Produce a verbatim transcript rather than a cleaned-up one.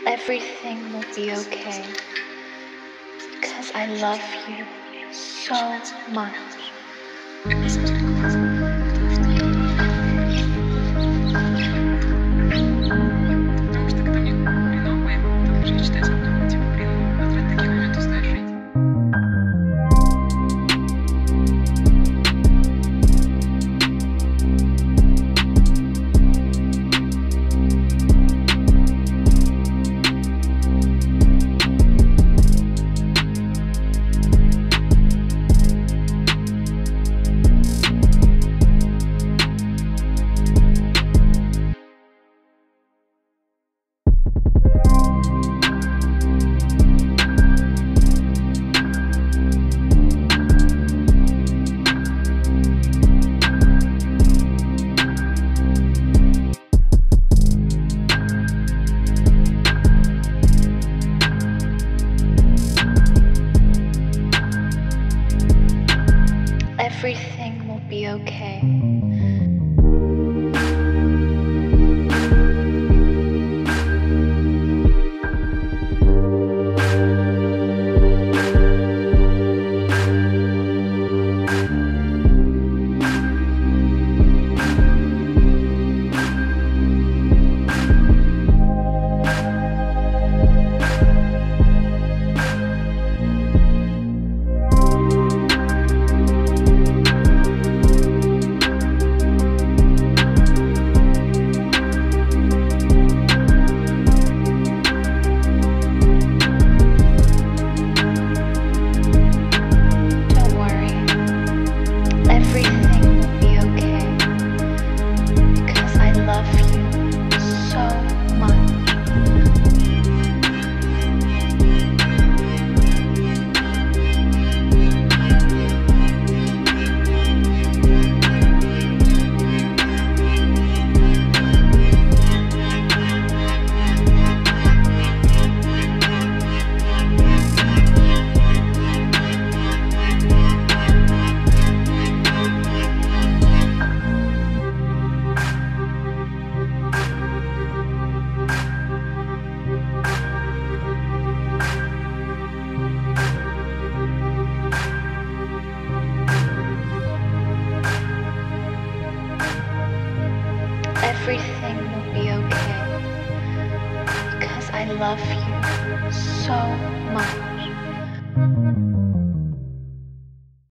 Everything will be okay, because I love you so much. Потому что когда мне хреново, я могу там уже читать, а потом, типа, блин, вот в такие моменты стоишь жить. Everything will be okay. Everything will be okay, because I love you so much.